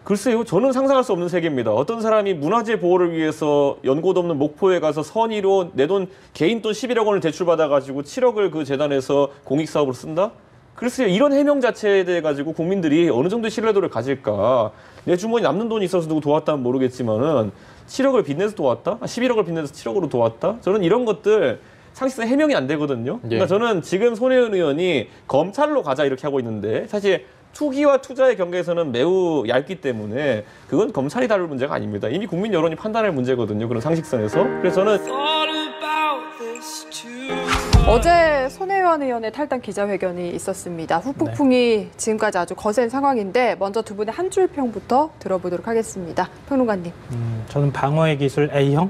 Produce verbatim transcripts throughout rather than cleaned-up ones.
글쎄요. 저는 상상할 수 없는 세계입니다. 어떤 사람이 문화재 보호를 위해서 연고도 없는 목포에 가서 선의로 내 돈, 개인 돈 십일억 원을 대출받아가지고 칠억을 그 재단에서 공익사업으로 쓴다? 글쎄요. 이런 해명 자체에 대해 가지고 국민들이 어느 정도의 신뢰도를 가질까. 내 주머니 남는 돈이 있어서 누구 도왔다면 모르겠지만은 칠억을 빚내서 도왔다? 십일억을 빚내서 칠억으로 도왔다? 저는 이런 것들 상식상 해명이 안 되거든요. 그러니까 예. 저는 지금 손혜원 의원이 검찰로 가자 이렇게 하고 있는데 사실 투기와 투자의 경계에서는 매우 얇기 때문에 그건 검찰이 다룰 문제가 아닙니다. 이미 국민 여론이 판단할 문제거든요. 그런 상식선에서. 그래서 저는 어제 손혜원 의원의 탈당 기자회견이 있었습니다. 후폭풍이 네. 지금까지 아주 거센 상황인데 먼저 두 분의 한 줄 평부터 들어보도록 하겠습니다. 평론가님. 음, 저는 방어의 기술 A형.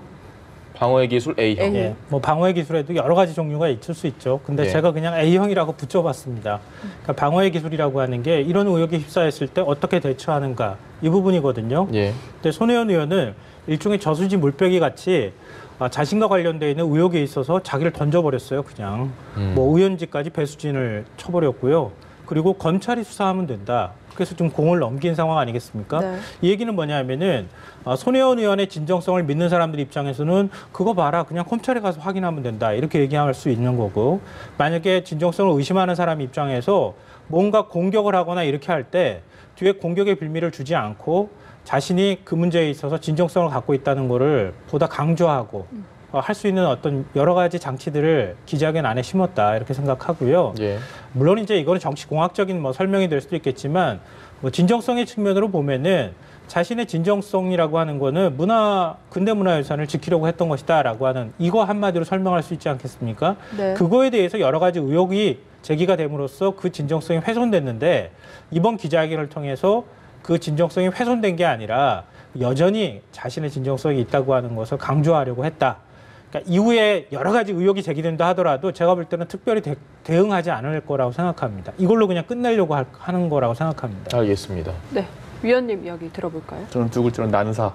방어의 기술 A형. 예, 뭐 방어의 기술에도 여러 가지 종류가 있을 수 있죠. 근데 예. 제가 그냥 A형이라고 붙여봤습니다. 그러니까 방어의 기술이라고 하는 게 이런 의혹에 휩싸였을 때 어떻게 대처하는가 이 부분이거든요. 예. 근데 손혜원 의원은 일종의 저수지 물배기 같이 자신과 관련돼 있는 의혹에 있어서 자기를 던져버렸어요. 그냥 음. 뭐 의원직까지 배수진을 쳐버렸고요. 그리고 검찰이 수사하면 된다. 그래서 좀 공을 넘긴 상황 아니겠습니까? 네. 이 얘기는 뭐냐면은 손혜원 의원의 진정성을 믿는 사람들 입장에서는 그거 봐라 그냥 검찰에 가서 확인하면 된다 이렇게 얘기할 수 있는 거고 만약에 진정성을 의심하는 사람 입장에서 뭔가 공격을 하거나 이렇게 할 때 뒤에 공격의 빌미를 주지 않고 자신이 그 문제에 있어서 진정성을 갖고 있다는 거를 보다 강조하고 음. 어, 할 수 있는 어떤 여러 가지 장치들을 기자회견 안에 심었다 이렇게 생각하고요. 예. 물론 이제 이거는 정치공학적인 뭐 설명이 될 수도 있겠지만 뭐 진정성의 측면으로 보면은 자신의 진정성이라고 하는 거는 문화 근대 문화유산을 지키려고 했던 것이다라고 하는 이거 한마디로 설명할 수 있지 않겠습니까? 네. 그거에 대해서 여러 가지 의혹이 제기가 됨으로써 그 진정성이 훼손됐는데 이번 기자회견을 통해서 그 진정성이 훼손된 게 아니라 여전히 자신의 진정성이 있다고 하는 것을 강조하려고 했다. 그러니까 이후에 여러 가지 의혹이 제기된다 하더라도 제가 볼 때는 특별히 대, 대응하지 않을 거라고 생각합니다. 이걸로 그냥 끝내려고 할, 하는 거라고 생각합니다. 알겠습니다. 네, 위원님 이야기 들어볼까요? 저는 두 글자는 난사.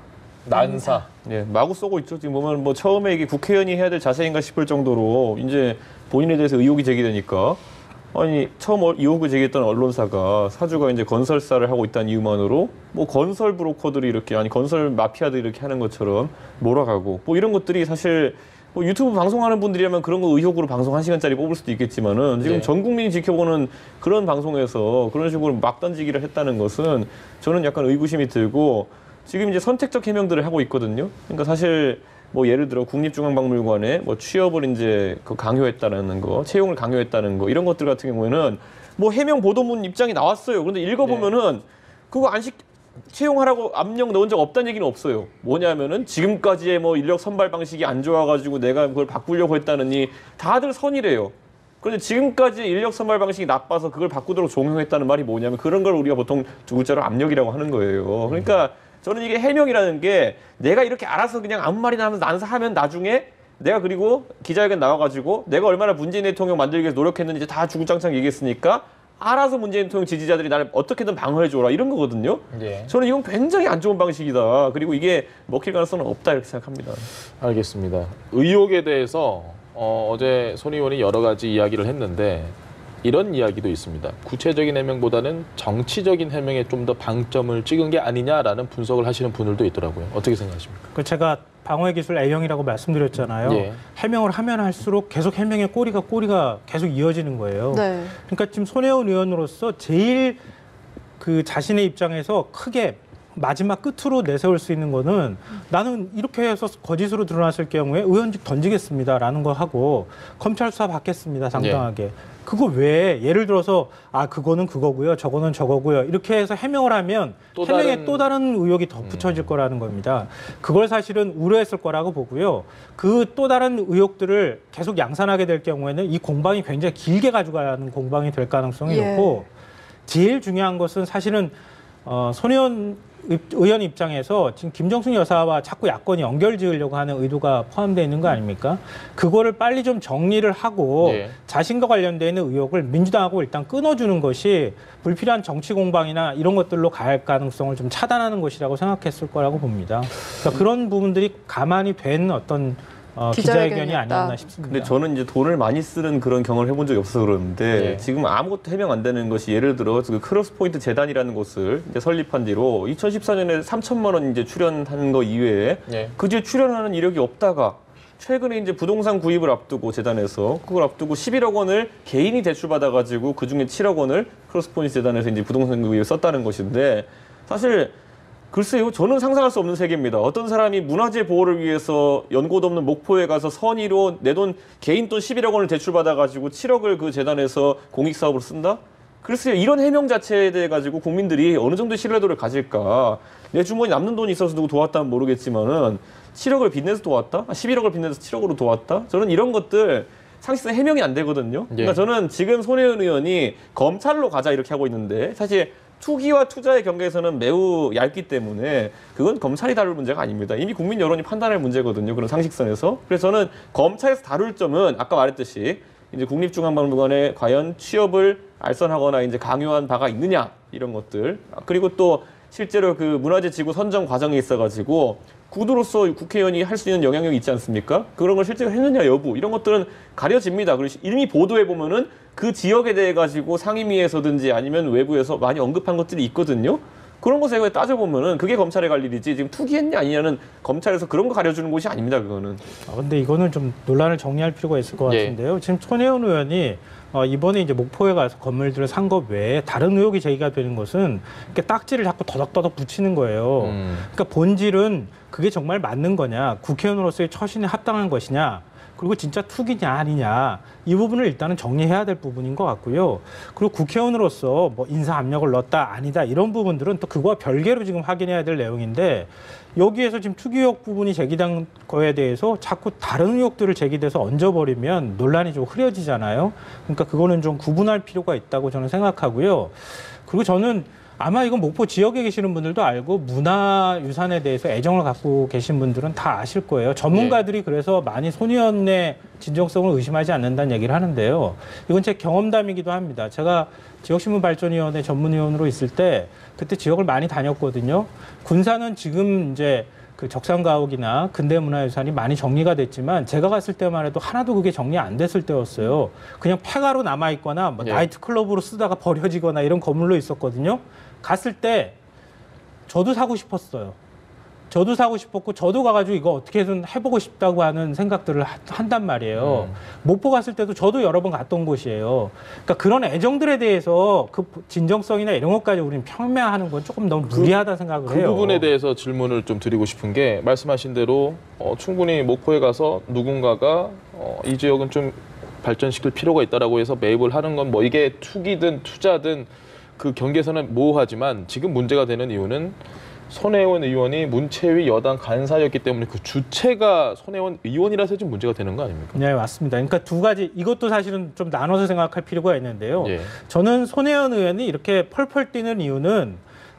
난사. 예, 마구 쏘고 있죠. 지금 보면 뭐 처음에 이게 국회의원이 해야 될 자세인가 싶을 정도로 이제 본인에 대해서 의혹이 제기되니까 아니 처음 의혹을 제기했던 언론사가 사주가 이제 건설사를 하고 있다는 이유만으로 뭐 건설 브로커들이 이렇게 아니 건설 마피아들이 이렇게 하는 것처럼 몰아가고 뭐 이런 것들이 사실 뭐 유튜브 방송하는 분들이라면 그런 거 의혹으로 방송 한 시간짜리 뽑을 수도 있겠지만은 지금 네. 전 국민이 지켜보는 그런 방송에서 그런 식으로 막 던지기를 했다는 것은 저는 약간 의구심이 들고 지금 이제 선택적 해명들을 하고 있거든요. 그러니까 사실 뭐 예를 들어 국립중앙박물관에 뭐 취업을 이제 그 강요했다는 거, 채용을 강요했다는 거 이런 것들 같은 경우에는 뭐 해명 보도문 입장이 나왔어요. 그런데 읽어보면은 네. 그거 안 시, 채용하라고 압력 넣은 적 없다는 얘기는 없어요. 뭐냐면은 지금까지의 뭐 인력 선발 방식이 안 좋아가지고 내가 그걸 바꾸려고 했다느니 다들 선이래요. 그런데 지금까지 인력 선발 방식이 나빠서 그걸 바꾸도록 종용했다는 말이 뭐냐면 그런 걸 우리가 보통 두 글자로 압력이라고 하는 거예요. 그러니까 저는 이게 해명이라는 게 내가 이렇게 알아서 그냥 아무 말이나 하면서 난사하면 나중에 내가 그리고 기자회견 나와가지고 내가 얼마나 문재인 대통령 만들기 위해서 노력했는지 다 주구장창 얘기했으니까 알아서 문재인 대통령 지지자들이 나를 어떻게든 방어해줘라 이런 거거든요. 네. 저는 이건 굉장히 안 좋은 방식이다. 그리고 이게 먹힐 가능성은 없다 이렇게 생각합니다. 알겠습니다. 의혹에 대해서 어, 어제 손 의원이 여러 가지 이야기를 했는데 이런 이야기도 있습니다. 구체적인 해명보다는 정치적인 해명에 좀 더 방점을 찍은 게 아니냐라는 분석을 하시는 분들도 있더라고요. 어떻게 생각하십니까? 그 제가 방어의 기술 A형이라고 말씀드렸잖아요. 예. 해명을 하면 할수록 계속 해명의 꼬리가 꼬리가 계속 이어지는 거예요. 네. 그러니까 지금 손혜원 의원으로서 제일 그 자신의 입장에서 크게 마지막 끝으로 내세울 수 있는 거는 나는 이렇게 해서 거짓으로 드러났을 경우에 의원직 던지겠습니다라는 거 하고 검찰 수사 받겠습니다. 당당하게. 예. 그거 왜 예를 들어서 아 그거는 그거고요. 저거는 저거고요. 이렇게 해서 해명을 하면 또 해명에 다른... 또 다른 의혹이 덧붙여질 음. 거라는 겁니다. 그걸 사실은 우려했을 거라고 보고요. 그 또 다른 의혹들을 계속 양산하게 될 경우에는 이 공방이 굉장히 길게 가져가는 공방이 될 가능성이 예. 높고 제일 중요한 것은 사실은 어, 손혜원 의원 입장에서 지금 김정숙 여사와 자꾸 야권이 연결 지으려고 하는 의도가 포함되어 있는 거 아닙니까? 그거를 빨리 좀 정리를 하고 네. 자신과 관련되어 있는 의혹을 민주당하고 일단 끊어주는 것이 불필요한 정치 공방이나 이런 것들로 갈 가능성을 좀 차단하는 것이라고 생각했을 거라고 봅니다. 그러니까 그런 부분들이 가만히 된 어떤 어, 기자회견이었다. 기자회견이 아니었나 싶습니다. 근데 저는 이제 돈을 많이 쓰는 그런 경험을 해본 적이 없어서 그러는데 네. 지금 아무것도 해명 안 되는 것이 예를 들어 그 크로스포인트 재단이라는 곳을 이제 설립한 뒤로 이천십사 년에 삼천만 원 이제 출연한 거 이외에 네. 그 뒤에 출연하는 이력이 없다가 최근에 이제 부동산 구입을 앞두고 재단에서 그걸 앞두고 십일억 원을 개인이 대출받아가지고 그 중에 칠억 원을 크로스포인트 재단에서 이제 부동산 구입에 썼다는 것인데 사실 글쎄요, 저는 상상할 수 없는 세계입니다. 어떤 사람이 문화재 보호를 위해서 연고도 없는 목포에 가서 선의로 내 돈, 개인 돈 십일억 원을 대출받아가지고 칠억을 그 재단에서 공익사업으로 쓴다? 글쎄요, 이런 해명 자체에 대해 가지고 국민들이 어느 정도의 신뢰도를 가질까? 내 주머니 남는 돈이 있어서 누구 도왔다면 모르겠지만은 칠억을 빚내서 도왔다? 십일억을 빚내서 칠억으로 도왔다? 저는 이런 것들 상식상 해명이 안 되거든요. 예. 그러니까 저는 지금 손혜원 의원이 검찰로 가자 이렇게 하고 있는데 사실 투기와 투자의 경계에서는 매우 얇기 때문에 그건 검찰이 다룰 문제가 아닙니다. 이미 국민 여론이 판단할 문제거든요. 그런 상식선에서. 그래서 저는 검찰에서 다룰 점은 아까 말했듯이 이제 국립중앙박물관에 과연 취업을 알선하거나 이제 강요한 바가 있느냐 이런 것들. 그리고 또 실제로 그 문화재 지구 선정 과정에 있어가지고 구도로서 국회의원이 할 수 있는 영향력이 있지 않습니까? 그런 걸 실제로 했느냐 여부 이런 것들은 가려집니다. 그리고 이미 보도해 보면은 그 지역에 대해 가지고 상임위에서든지 아니면 외부에서 많이 언급한 것들이 있거든요. 그런 것에 따져보면은 그게 검찰에 갈 일이지 지금 투기했냐 아니냐는 검찰에서 그런 거 가려주는 곳이 아닙니다. 그거는. 아, 근데 이거는 좀 논란을 정리할 필요가 있을 것 예. 같은데요. 지금 손혜원 의원이 어, 이번에 이제 목포에 가서 건물들을 산 것 외에 다른 의혹이 제기가 되는 것은 이렇게 딱지를 자꾸 더덕더덕 붙이는 거예요. 음. 그러니까 본질은 그게 정말 맞는 거냐, 국회의원으로서의 처신에 합당한 것이냐, 그리고 진짜 투기냐 아니냐 이 부분을 일단은 정리해야 될 부분인 것 같고요. 그리고 국회의원으로서 뭐 인사 압력을 넣었다 아니다 이런 부분들은 또 그거와 별개로 지금 확인해야 될 내용인데 여기에서 지금 투기 의혹 부분이 제기된 거에 대해서 자꾸 다른 의혹들을 제기돼서 얹어버리면 논란이 좀 흐려지잖아요. 그러니까 그거는 좀 구분할 필요가 있다고 저는 생각하고요. 그리고 저는 아마 이건 목포 지역에 계시는 분들도 알고 문화유산에 대해서 애정을 갖고 계신 분들은 다 아실 거예요. 전문가들이 그래서 많이 손 의원의 진정성을 의심하지 않는다는 얘기를 하는데요. 이건 제 경험담이기도 합니다. 제가 지역신문발전위원회 전문위원으로 있을 때 그때 지역을 많이 다녔거든요. 군사는 지금 이제 그 적산가옥이나 근대문화유산이 많이 정리가 됐지만 제가 갔을 때만 해도 하나도 그게 정리 안 됐을 때였어요. 그냥 폐가로 남아있거나 뭐 예. 나이트클럽으로 쓰다가 버려지거나 이런 건물로 있었거든요. 갔을 때 저도 사고 싶었어요. 저도 사고 싶었고 저도 가가지고 이거 어떻게든 해보고 싶다고 하는 생각들을 하, 한단 말이에요. 음. 목포 갔을 때도 저도 여러 번 갔던 곳이에요. 그러니까 그런 애정들에 대해서 그 진정성이나 이런 것까지 우리는 평면하는 건 조금 너무 무리하다 생각을 그 해요. 부분에 대해서 질문을 좀 드리고 싶은 게 말씀하신 대로 어, 충분히 목포에 가서 누군가가 어, 이 지역은 좀 발전시킬 필요가 있다라고 해서 매입을 하는 건 뭐 이게 투기든 투자든 그 경계선은 모호하지만 지금 문제가 되는 이유는 손혜원 의원이 문체위 여당 간사였기 때문에 그 주체가 손혜원 의원이라서 좀 문제가 되는 거 아닙니까? 네, 맞습니다. 그러니까 두 가지 이것도 사실은 좀 나눠서 생각할 필요가 있는데요. 예. 저는 손혜원 의원이 이렇게 펄펄 뛰는 이유는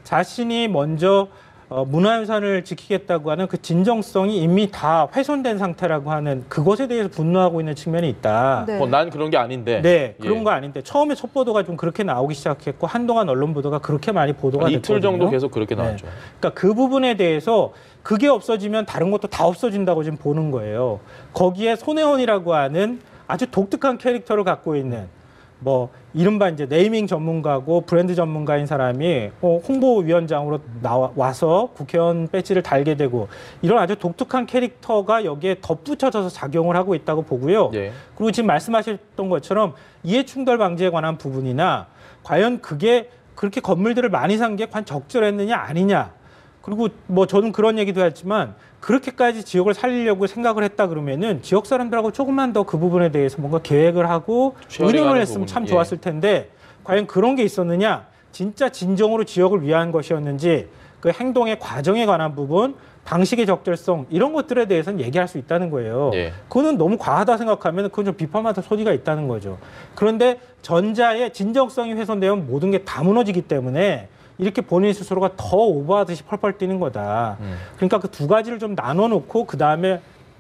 자신이 먼저 어, 문화유산을 지키겠다고 하는 그 진정성이 이미 다 훼손된 상태라고 하는 그것에 대해서 분노하고 있는 측면이 있다. 네. 어, 난 그런 게 아닌데. 네, 그런 예. 거 아닌데 처음에 첫 보도가 좀 그렇게 나오기 시작했고 한동안 언론 보도가 그렇게 많이 보도가 한 됐거든요. 이틀 정도 계속 그렇게 나왔죠. 네. 그러니까 그 부분에 대해서 그게 없어지면 다른 것도 다 없어진다고 지금 보는 거예요. 거기에 손혜원이라고 하는 아주 독특한 캐릭터를 갖고 있는 뭐 이른바 이제 네이밍 전문가고 브랜드 전문가인 사람이 어, 홍보위원장으로 나와 와서 국회의원 배지를 달게 되고 이런 아주 독특한 캐릭터가 여기에 덧붙여져서 작용을 하고 있다고 보고요. 예. 그리고 지금 말씀하셨던 것처럼 이해충돌 방지에 관한 부분이나 과연 그게 그렇게 건물들을 많이 산 게 과연 적절했느냐 아니냐. 그리고 뭐 저는 그런 얘기도 했지만 그렇게까지 지역을 살리려고 생각을 했다 그러면은 지역 사람들하고 조금만 더 그 부분에 대해서 뭔가 계획을 하고 의논을 했으면 참 좋았을 텐데 과연 그런 게 있었느냐? 진짜 진정으로 지역을 위한 것이었는지 그 행동의 과정에 관한 부분, 방식의 적절성 이런 것들에 대해서는 얘기할 수 있다는 거예요. 예. 그거는 너무 과하다 생각하면 그건 좀 비판받을 소지가 있다는 거죠. 그런데 전자의 진정성이 훼손되면 모든 게 다 무너지기 때문에 이렇게 본인 스스로가 더 오버하듯이 펄펄 뛰는 거다. 음. 그러니까 그 두 가지를 좀 나눠놓고 그 다음에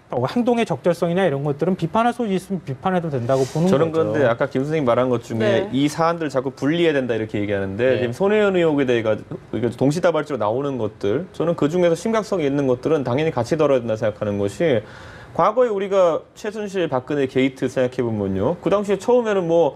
행동의 적절성이나 이런 것들은 비판할 소지 있으면 비판해도 된다고 보는 저는 거죠. 그런데 아까 김 선생님 말한 것 중에 네. 이 사안들 자꾸 분리해야 된다 이렇게 얘기하는데 네. 지금 손혜원 의혹에 대해 가지고 동시다발적으로 나오는 것들 저는 그 중에서 심각성이 있는 것들은 당연히 같이 다뤄야 된다 생각하는 것이 과거에 우리가 최순실, 박근혜 게이트 생각해보면요. 그 당시에 처음에는 뭐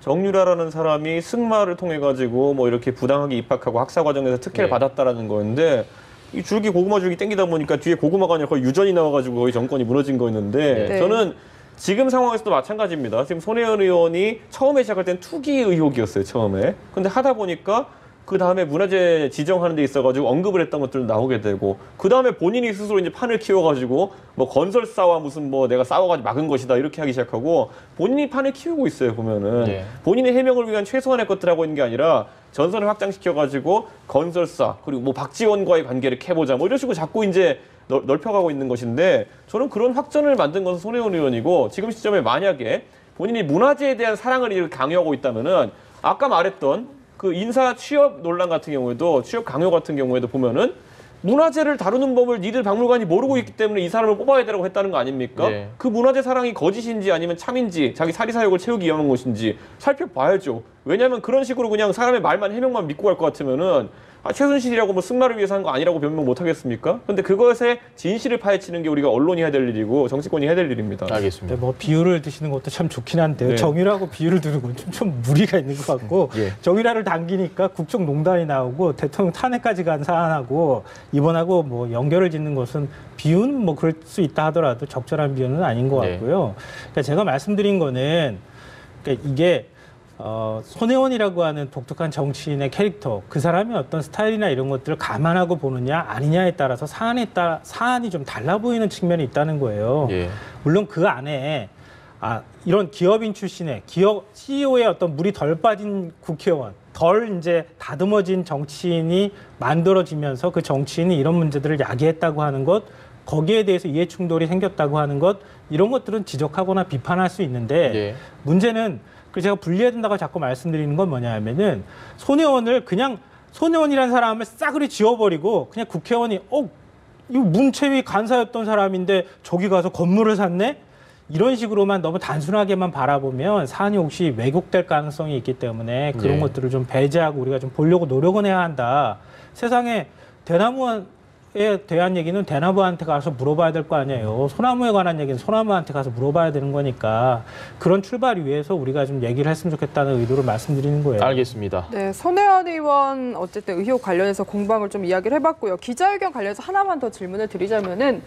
정유라라는 사람이 승마를 통해 가지고 뭐 이렇게 부당하게 입학하고 학사 과정에서 특혜를 네. 받았다라는 거였는데 이 줄기 고구마 줄기 땡기다 보니까 뒤에 고구마가 아니라 거의 유전이 나와가지고 거의 정권이 무너진 거였는데 네. 저는 지금 상황에서도 마찬가지입니다. 지금 손혜원 의원이 처음에 시작할 땐 투기 의혹이었어요. 처음에. 근데 하다 보니까 그 다음에 문화재 지정하는 데 있어가지고 언급을 했던 것들 나오게 되고 그 다음에 본인이 스스로 이제 판을 키워가지고 뭐 건설사와 무슨 뭐 내가 싸워가지고 막은 것이다 이렇게 하기 시작하고 본인이 판을 키우고 있어요 보면은 네. 본인의 해명을 위한 최소한의 것들 하고 있는 게 아니라 전선을 확장시켜가지고 건설사 그리고 뭐 박지원과의 관계를 캐보자 뭐 이런 식으로 자꾸 이제 넓, 넓혀가고 있는 것인데 저는 그런 확전을 만든 것은 손혜원 의원이고 지금 시점에 만약에 본인이 문화재에 대한 사랑을 이렇게 강요하고 있다면은 아까 말했던 그 인사 취업 논란 같은 경우에도 취업 강요 같은 경우에도 보면은 문화재를 다루는 법을 니들 박물관이 모르고 있기 때문에 이 사람을 뽑아야 되라고 했다는 거 아닙니까? 네. 그 문화재 사랑이 거짓인지 아니면 참인지 자기 사리사욕을 채우기 위한 것인지 살펴봐야죠. 왜냐하면 그런 식으로 그냥 사람의 말만 해명만 믿고 갈 것 같으면은 아, 최순실이라고 뭐 승마를 위해서 한 거 아니라고 변명 못 하겠습니까? 근데 그것의 진실을 파헤치는 게 우리가 언론이 해야 될 일이고 정치권이 해야 될 일입니다. 알겠습니다. 네, 뭐 비유를 드시는 것도 참 좋긴 한데요. 네. 정유라고 비유를 두는 건 좀 좀 무리가 있는 것 같고 예. 정유라를 당기니까 국정농단이 나오고 대통령 탄핵까지 간 사안하고 이번하고 뭐 연결을 짓는 것은 비유는 뭐 그럴 수 있다 하더라도 적절한 비유는 아닌 것 네. 같고요. 그러니까 제가 말씀드린 거는 그러니까 이게 어, 손혜원이라고 하는 독특한 정치인의 캐릭터, 그 사람의 어떤 스타일이나 이런 것들을 감안하고 보느냐 아니냐에 따라서 사안에 따라 사안이 좀 달라 보이는 측면이 있다는 거예요. 예. 물론 그 안에 아, 이런 기업인 출신의 기업 씨이오의 어떤 물이 덜 빠진 국회의원, 덜 이제 다듬어진 정치인이 만들어지면서 그 정치인이 이런 문제들을 야기했다고 하는 것, 거기에 대해서 이해 충돌이 생겼다고 하는 것, 이런 것들은 지적하거나 비판할 수 있는데 예. 문제는 그 제가 분리해야 된다고 자꾸 말씀드리는 건 뭐냐 하면은 손혜원을 그냥 손혜원이라는 사람을 싸그리 지워버리고 그냥 국회의원이 어, 이 문체위 간사였던 사람인데 저기 가서 건물을 샀네? 이런 식으로만 너무 단순하게만 바라보면 사안이 혹시 왜곡될 가능성이 있기 때문에 그런 네. 것들을 좀 배제하고 우리가 좀 보려고 노력은 해야 한다. 세상에 대나무에 대한 얘기는 대나무한테 가서 물어봐야 될 거 아니에요. 소나무에 관한 얘기는 소나무한테 가서 물어봐야 되는 거니까 그런 출발을 위해서 우리가 좀 얘기를 했으면 좋겠다는 의도로 말씀드리는 거예요. 알겠습니다. 네, 손혜원 의원 어쨌든 의혹 관련해서 공방을 좀 이야기를 해봤고요. 기자회견 관련해서 하나만 더 질문을 드리자면은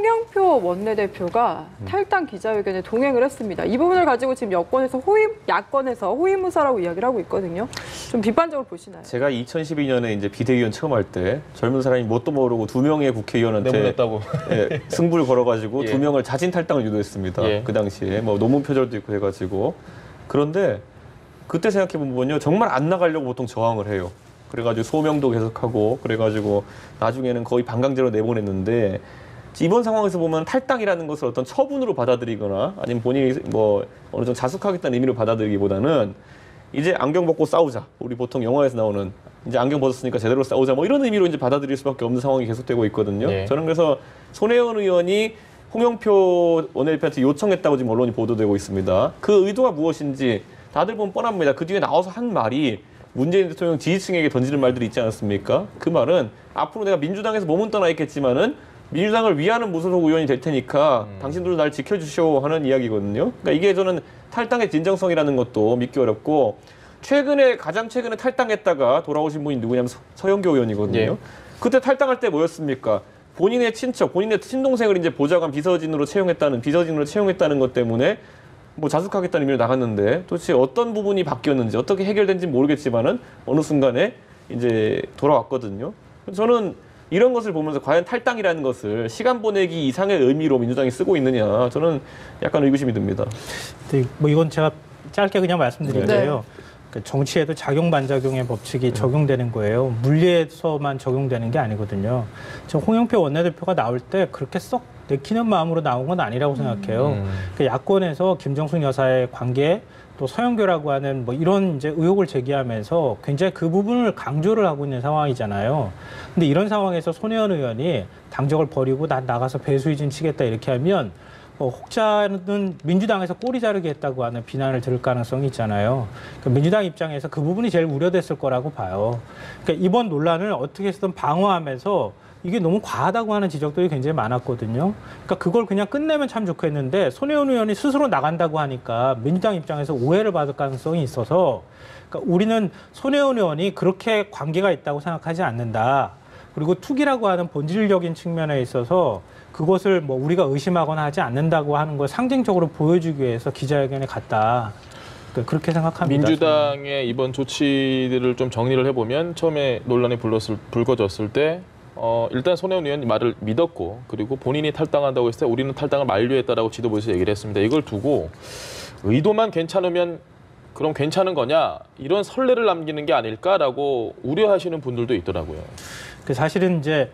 홍영표 원내대표가 음. 탈당 기자회견에 동행을 했습니다. 이 부분을 가지고 지금 여권에서 호임, 야권에서 호위무사라고 이야기를 하고 있거든요. 좀 비판적으로 보시나요? 제가 이천십이 년에 이제 비대위원 처음 할 때 젊은 사람이 뭣도 모르고 두 명의 국회의원한테 내보냈다고. 예, 승부를 걸어가지고 예. 두 명을 자진 탈당을 유도했습니다. 예. 그 당시에 뭐 논문 표절도 있고 해가지고 그런데 그때 생각해 보면요 정말 안 나가려고 보통 저항을 해요. 그래가지고 소명도 계속하고 그래가지고 나중에는 거의 반강제로 내보냈는데 이번 상황에서 보면 탈당이라는 것을 어떤 처분으로 받아들이거나 아니면 본인이 뭐 어느 정도 자숙하겠다는 의미로 받아들이기보다는 이제 안경 벗고 싸우자. 우리 보통 영화에서 나오는 이제 안경 벗었으니까 제대로 싸우자. 뭐 이런 의미로 이제 받아들일 수밖에 없는 상황이 계속되고 있거든요. 네. 저는 그래서 손혜원 의원이 홍영표 원내대표한테 요청했다고 지금 언론이 보도되고 있습니다. 그 의도가 무엇인지 다들 보면 뻔합니다. 그 뒤에 나와서 한 말이 문재인 대통령 지지층에게 던지는 말들이 있지 않았습니까? 그 말은 앞으로 내가 민주당에서 몸은 떠나 있겠지만은 민주당을 위하는 무소속 의원이 될 테니까 음. 당신들도 날 지켜주시오 하는 이야기거든요. 그러니까 이게 저는 탈당의 진정성이라는 것도 믿기 어렵고 최근에 가장 최근에 탈당했다가 돌아오신 분이 누구냐면 서, 서영교 의원이거든요. 예. 그때 탈당할 때 뭐였습니까? 본인의 친척, 본인의 친동생을 이제 보좌관 비서진으로 채용했다는 비서진으로 채용했다는 것 때문에 뭐 자숙하겠다는 의미로 나갔는데 도대체 어떤 부분이 바뀌었는지 어떻게 해결된지 모르겠지만은 어느 순간에 이제 돌아왔거든요. 저는 이런 것을 보면서 과연 탈당이라는 것을 시간 보내기 이상의 의미로 민주당이 쓰고 있느냐 저는 약간 의구심이 듭니다. 네, 뭐 이건 제가 짧게 그냥 말씀드릴게요. 네. 그 정치에도 작용 반작용의 법칙이 적용되는 거예요. 물리에서만 적용되는 게 아니거든요. 지금 홍영표 원내대표가 나올 때 그렇게 썩 내키는 마음으로 나온 건 아니라고 생각해요. 음. 그 야권에서 김정숙 여사의 관계 또 서영교라고 하는 뭐 이런 이제 의혹을 제기하면서 굉장히 그 부분을 강조를 하고 있는 상황이잖아요. 근데 이런 상황에서 손혜원 의원이 당적을 버리고 난 나가서 배수이진 치겠다 이렇게 하면 어, 혹자는 민주당에서 꼬리 자르게 했다고 하는 비난을 들을 가능성이 있잖아요. 그러니까 민주당 입장에서 그 부분이 제일 우려됐을 거라고 봐요. 그러니까 이번 논란을 어떻게 해서든 방어하면서 이게 너무 과하다고 하는 지적들이 굉장히 많았거든요. 그러니까 그걸 그냥 끝내면 참 좋겠는데 손혜원 의원이 스스로 나간다고 하니까 민주당 입장에서 오해를 받을 가능성이 있어서 그러니까 우리는 손혜원 의원이 그렇게 관계가 있다고 생각하지 않는다. 그리고 투기라고 하는 본질적인 측면에 있어서 그것을 뭐 우리가 의심하거나 하지 않는다고 하는 걸 상징적으로 보여주기 위해서 기자회견에 갔다. 그러니까 그렇게 생각합니다. 민주당의 이번 조치들을 좀 정리를 해보면 처음에 논란이 불렀을, 불거졌을 때 어, 일단 손혜원 의원이 말을 믿었고 그리고 본인이 탈당한다고 했을 때 우리는 탈당을 만료했다라고 지도부에서 얘기를 했습니다. 이걸 두고 의도만 괜찮으면 그럼 괜찮은 거냐 이런 선례를 남기는 게 아닐까라고 우려하시는 분들도 있더라고요. 그 사실은 이제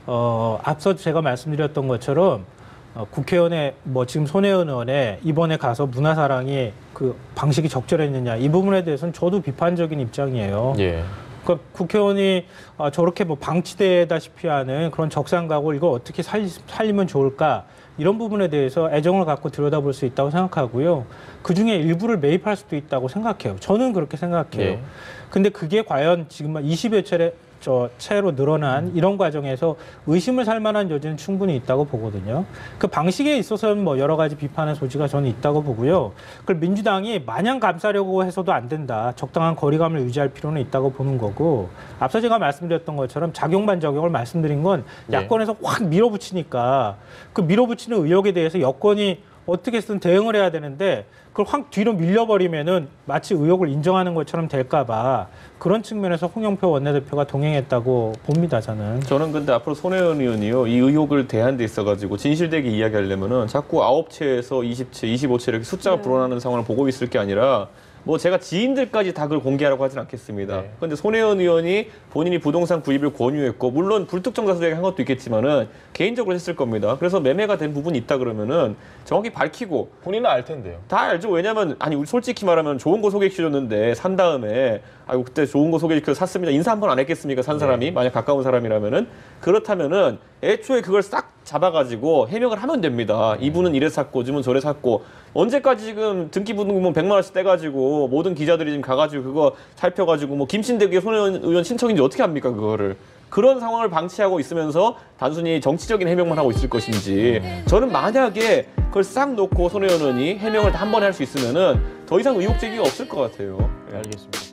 어, 앞서 제가 말씀드렸던 것처럼 어, 국회의원의 뭐 지금 손혜원 의원의 이번에 가서 문화사랑이 그 방식이 적절했느냐 이 부분에 대해서는 저도 비판적인 입장이에요. 예. 그러니까 국회의원이 어, 저렇게 뭐 방치되다시피 하는 그런 적산각을 이걸 어떻게 살리, 살리면 좋을까 이런 부분에 대해서 애정을 갖고 들여다볼 수 있다고 생각하고요. 그중에 일부를 매입할 수도 있다고 생각해요. 저는 그렇게 생각해요. 예. 근데 그게 과연 지금 이십여 차례 저 채로 늘어난 이런 과정에서 의심을 살 만한 여지는 충분히 있다고 보거든요. 그 방식에 있어서는 뭐 여러 가지 비판의 소지가 저는 있다고 보고요. 그걸 민주당이 마냥 감싸려고 해서도 안 된다. 적당한 거리감을 유지할 필요는 있다고 보는 거고 앞서 제가 말씀드렸던 것처럼 작용 반작용을 말씀드린 건 야권에서 확 밀어붙이니까 그 밀어붙이는 의혹에 대해서 여권이 어떻게든 대응을 해야 되는데 그걸 확 뒤로 밀려버리면은 마치 의혹을 인정하는 것처럼 될까봐 그런 측면에서 홍영표 원내대표가 동행했다고 봅니다, 저는. 저는 근데 앞으로 손혜원 의원이요 이 의혹을 대한 데 있어가지고 진실되게 이야기하려면은 자꾸 아홉 채에서 이십 채, 이십오 채 이렇게 숫자가 네. 불어나는 상황을 보고 있을 게 아니라 뭐 제가 지인들까지 다 그걸 공개하라고 하진 않겠습니다. 네. 그런데 손혜원 의원이 본인이 부동산 구입을 권유했고 물론 불특정 다수에게 한 것도 있겠지만은 개인적으로 했을 겁니다. 그래서 매매가 된 부분이 있다 그러면은 정확히 밝히고 본인은 알 텐데요. 다 알죠. 왜냐면 아니 우리 솔직히 말하면 좋은 거 소개시켜줬는데 산 다음에 아이고 그때 좋은 거 소개시켜 샀습니다. 인사 한 번 안 했겠습니까? 산 사람이 네. 만약 가까운 사람이라면은 그렇다면은 애초에 그걸 싹 잡아가지고 해명을 하면 됩니다. 이분은 이래 샀고 지금은 저래 샀고 언제까지 지금 등기부등본 뭐 백만 원씩 떼가지고 모든 기자들이 지금 가가지고 그거 살펴가지고 뭐 김신대기에 손혜원 의원 신청인지 어떻게 합니까 그거를. 그런 상황을 방치하고 있으면서 단순히 정치적인 해명만 하고 있을 것인지 저는 만약에 그걸 싹 놓고 손혜원 의원이 해명을 한 번에 할 수 있으면은 더 이상 의혹 제기가 없을 것 같아요. 알겠습니다.